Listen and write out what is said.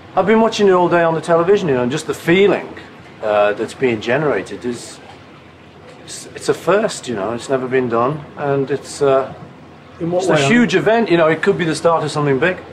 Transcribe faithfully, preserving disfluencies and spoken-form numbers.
I've been watching it all day on the television, you know, and just the feeling uh, that's being generated is, it's, it's a first, you know, it's never been done, and it's, uh, In what it's way? a huge event, you know, it could be the start of something big.